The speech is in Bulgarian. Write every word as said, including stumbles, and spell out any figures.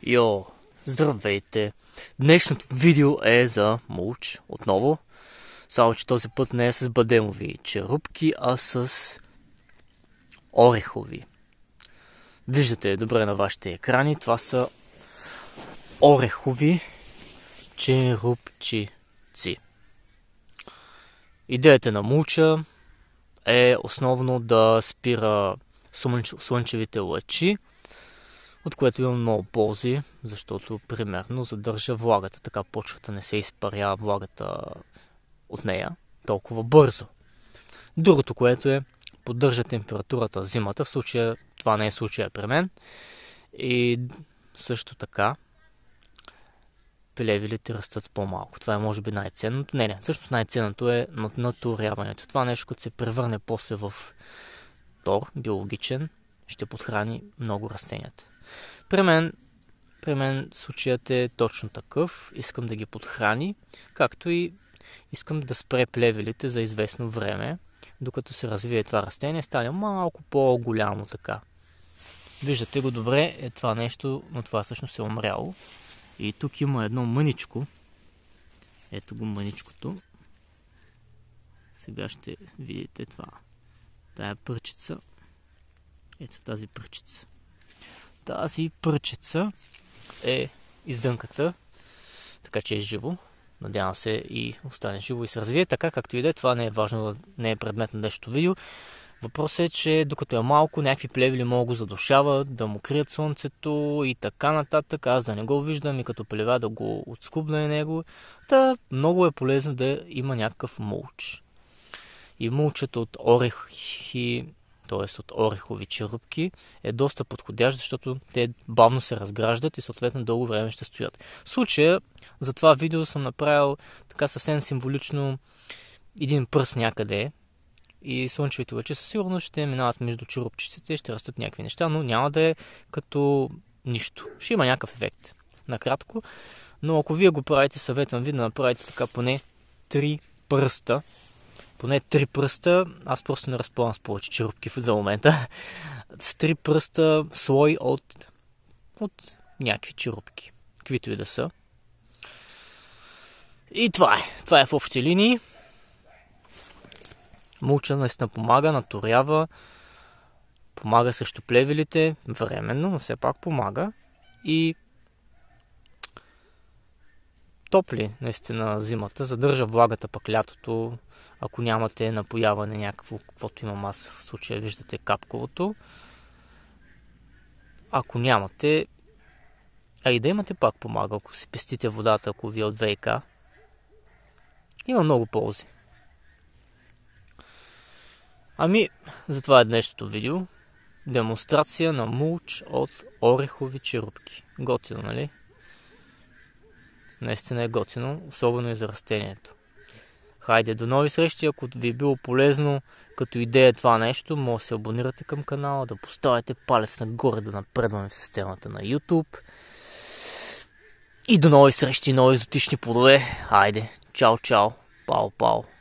Йо, здравейте! Днешното видео е за мулч, отново. Само че този път не е с бадемови черупки, а с орехови. Виждате добре на вашите екрани, това са орехови черупчици. Идеята на мулча е основно да спира слънчевите лъчи, от което има много ползи, защото примерно задържа влагата, така почвата не се изпарява влагата от нея толкова бързо. Другото, което е, поддържа температурата зимата, в случая това не е случая при мен, и също така плевелите растат по-малко. Това е може би най-ценното. Не, не, всъщност най-ценното е наторяването. Това нещо, като се превърне после в тор, биологичен, ще подхрани много растенията. При мен, при мен случаят е точно такъв. Искам да ги подхрани, както и искам да спре плевелите за известно време, докато се развие това растение, стане малко по-голямо така. Виждате го добре, е това нещо, но това всъщност е умряло. И тук има едно мъничко. Ето го мъничкото. Сега ще видите това. Тая пръчица. Ето тази пръчица. Тази пръчица е издънката, така че е живо. Надявам се и остане живо и се развие. Така както и да е, това не е важно, не е предмет на днешното видео. Въпросът е, че докато е малко, някакви плевели могат да го задушават, да му крият слънцето и така нататък. Аз да не го виждам и като плева да го отскубна и него. Та много е полезно да има някакъв мулч. И мулчът от орехи, т.е. от орехови черупки, е доста подходящ, защото те бавно се разграждат и съответно дълго време ще стоят. В случая, за това видео съм направил така съвсем символично един пръст някъде и слънчевите лъчи със сигурност ще минават между черупчиците и ще растат някакви неща, но няма да е като нищо. Ще има някакъв ефект. Накратко, но ако вие го правите, съветвам ви да направите така поне три пръста. Поне три пръста, аз просто не разполагам с повече черупки за момента. С три пръста слой от, от някакви черупки, каквито и да са. И това е. Това е в общи линии. Мулча наистина помага, наторява, помага срещу плевелите, временно, но все пак помага. И топли наистина зимата, задържа влагата пък лятото, ако нямате напояване някакво, каквото имам аз в случая, виждате капковото. Ако нямате, а и да имате, пак помага, ако си пестите водата, ако ви е от ВиК. Има много ползи. Ами, затова е днешното видео. Демонстрация на мулч от орехови черупки. Готино, нали? Наистина е готино, особено и за растението. Хайде, до нови срещи, ако ви е било полезно като идея това нещо, може да се абонирате към канала, да поставите палец нагоре, да напредваме в системата на YouTube. И до нови срещи, нови екзотични плодове. Хайде, чао, чао, пао, пао.